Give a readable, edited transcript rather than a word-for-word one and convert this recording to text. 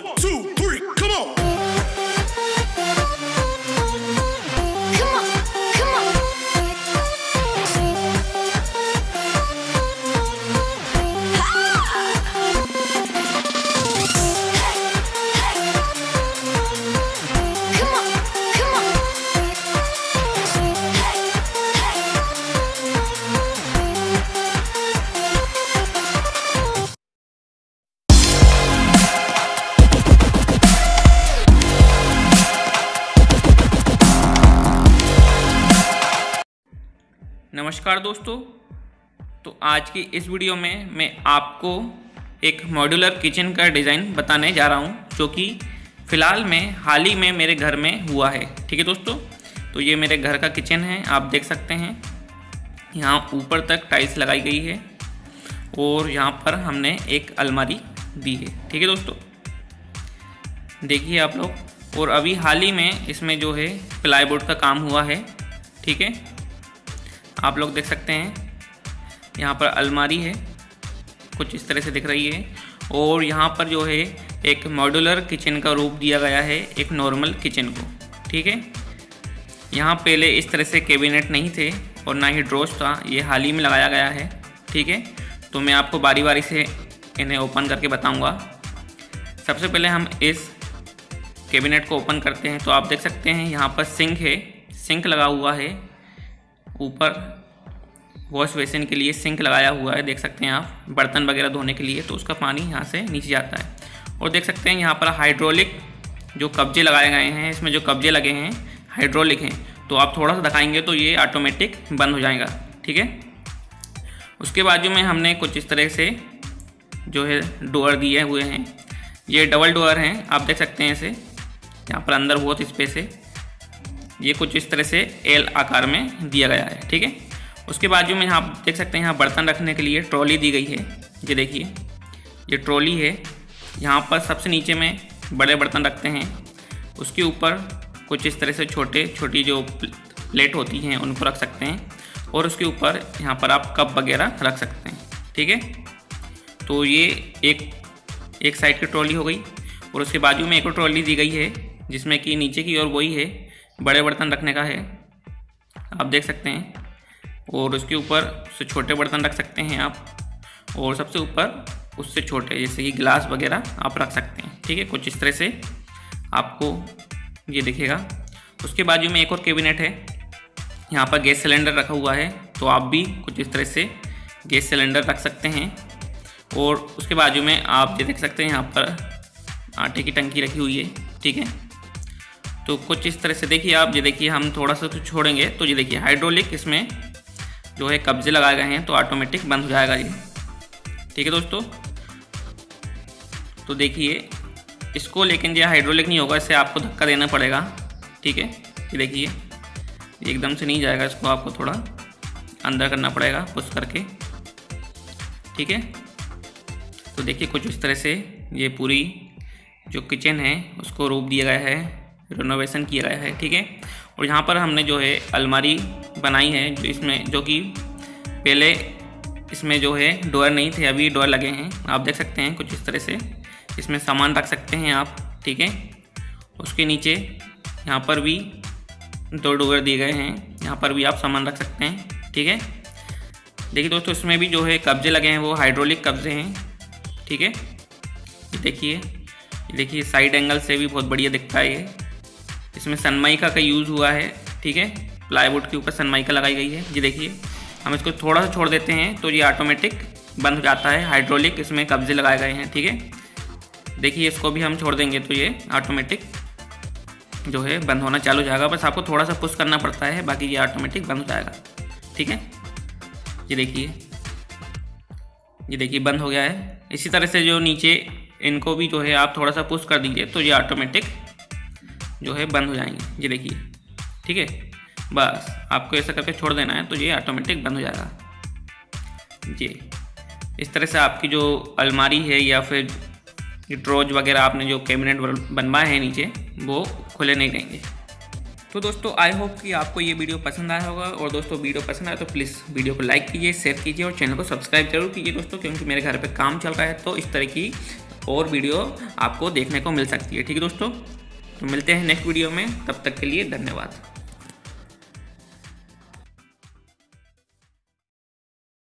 1, 2, 3, come on. नमस्कार दोस्तों, तो आज की इस वीडियो में मैं आपको एक मॉड्यूलर किचन का डिज़ाइन बताने जा रहा हूं, जो कि फ़िलहाल में हाल ही में मेरे घर में हुआ है। ठीक है दोस्तों, तो ये मेरे घर का किचन है। आप देख सकते हैं यहाँ ऊपर तक टाइल्स लगाई गई है और यहाँ पर हमने एक अलमारी दी है। ठीक है दोस्तों, देखिए आप लोग। और अभी हाल ही में इसमें जो है प्लाईवुड का काम हुआ है। ठीक है, आप लोग देख सकते हैं यहाँ पर अलमारी है, कुछ इस तरह से दिख रही है। और यहाँ पर जो है एक मॉड्यूलर किचन का रूप दिया गया है एक नॉर्मल किचन को। ठीक है, यहाँ पहले इस तरह से कैबिनेट नहीं थे और ना ही ड्रॉर्स था, ये हाल ही में लगाया गया है। ठीक है, तो मैं आपको बारी बारी से इन्हें ओपन करके बताऊँगा। सबसे पहले हम इस कैबिनेट को ओपन करते हैं। तो आप देख सकते हैं यहाँ पर सिंक है, सिंक लगा हुआ है। ऊपर वॉश बेसिन के लिए सिंक लगाया हुआ है, देख सकते हैं आप, बर्तन वगैरह धोने के लिए। तो उसका पानी यहाँ से नीचे जाता है। और देख सकते हैं यहाँ पर हाइड्रोलिक जो कब्जे लगाए गए हैं, इसमें जो कब्जे लगे हैं हाइड्रोलिक हैं। तो आप थोड़ा सा दिखाएंगे तो ये ऑटोमेटिक बंद हो जाएगा। ठीक है, उसके बाजू में हमने कुछ इस तरह से जो है डोर दिए हुए हैं। ये डबल डोर हैं, आप देख सकते हैं इसे। यहाँ पर अंदर बहुत स्पेस है। ये कुछ इस तरह से एल आकार में दिया गया है। ठीक है, उसके बाजू में यहाँ आप देख सकते हैं यहाँ बर्तन रखने के लिए ट्रॉली दी गई है। ये देखिए, ये ट्रॉली है। यहाँ पर सबसे नीचे में बड़े बर्तन रखते हैं, उसके ऊपर कुछ इस तरह से छोटी जो प्लेट होती हैं उनको रख सकते हैं। और उसके ऊपर यहाँ पर आप कप वगैरह रख सकते हैं। ठीक है, तो ये एक साइड की ट्रॉली हो गई। और उसके बाजू में एक और ट्रॉली दी गई है, जिसमें कि नीचे की ओर वही है, बड़े बर्तन रखने का है, आप देख सकते हैं। और उसके ऊपर उससे छोटे बर्तन रख सकते हैं आप, और सबसे ऊपर उससे छोटे जैसे कि गिलास वगैरह आप रख सकते हैं। ठीक है, कुछ इस तरह से आपको ये दिखेगा। उसके बाजू में एक और कैबिनेट है, यहाँ पर गैस सिलेंडर रखा हुआ है। तो आप भी कुछ इस तरह से गैस सिलेंडर रख सकते हैं। और उसके बाजू में आप ये देख सकते हैं यहाँ पर आटे की टंकी रखी हुई है। ठीक है, तो कुछ इस तरह से देखिए आप। ये देखिए, हम थोड़ा सा तो छोड़ेंगे तो ये देखिए हाइड्रोलिक इसमें जो है कब्जे लगाए गए हैं, तो ऑटोमेटिक बंद हो जाएगा ये। ठीक है दोस्तों, तो देखिए इसको, लेकिन ये हाइड्रोलिक नहीं होगा, इससे आपको धक्का देना पड़ेगा। ठीक है, ये देखिए एकदम से नहीं जाएगा, इसको आपको थोड़ा अंदर करना पड़ेगा पुश करके। ठीक है, तो देखिए कुछ इस तरह से ये पूरी जो किचन है उसको रूप दिया गया है, रिनोवेशन किया गया है। ठीक है, और यहाँ पर हमने जो है अलमारी बनाई है, जो कि पहले इसमें जो है डोर नहीं थे, अभी डोर लगे हैं। आप देख सकते हैं कुछ इस तरह से इसमें सामान रख सकते हैं आप। ठीक है, उसके नीचे यहाँ पर भी 2 डोर दिए गए हैं, यहाँ पर भी आप सामान रख सकते हैं। ठीक है, देखिए दोस्तों, इसमें भी जो है कब्जे लगे हैं वो हाइड्रोलिक कब्जे हैं। ठीक है, ये देखिए साइड एंगल से भी बहुत बढ़िया दिखता है ये। इसमें सनमाइका का यूज़ हुआ है। ठीक है, प्लाईवुड के ऊपर सनमाइका लगाई गई है। ये देखिए, हम इसको थोड़ा सा छोड़ देते हैं तो ये ऑटोमेटिक बंद हो जाता है। हाइड्रोलिक इसमें कब्जे लगाए गए हैं। ठीक है, देखिए इसको भी हम छोड़ देंगे तो ये ऑटोमेटिक जो है बंद होना चालू हो जाएगा। बस आपको थोड़ा सा पुश करना पड़ता है, बाकी ये ऑटोमेटिक बंद हो जाएगा। ठीक है, ये देखिए बंद हो गया है। इसी तरह से जो नीचे इनको भी जो है आप थोड़ा सा पुश कर दीजिए तो ये ऑटोमेटिक जो है बंद हो जाएंगे। ये देखिए, ठीक है, बस आपको ऐसा करके छोड़ देना है तो ये ऑटोमेटिक बंद हो जाएगा। जी, इस तरह से आपकी जो अलमारी है या फिर ड्रॉज वगैरह आपने जो कैबिनेट बनवाए हैं नीचे, वो खुले नहीं रहेंगे। तो दोस्तों आई होप कि आपको ये वीडियो पसंद आया होगा। और दोस्तों वीडियो पसंद आया तो प्लीज़ वीडियो को लाइक कीजिए, शेयर कीजिए और चैनल को सब्सक्राइब जरूर कीजिए दोस्तों, क्योंकि मेरे घर पे काम चल रहा है तो इस तरह की और वीडियो आपको देखने को मिल सकती है। ठीक है दोस्तों, तो मिलते हैं नेक्स्ट वीडियो में, तब तक के लिए धन्यवाद।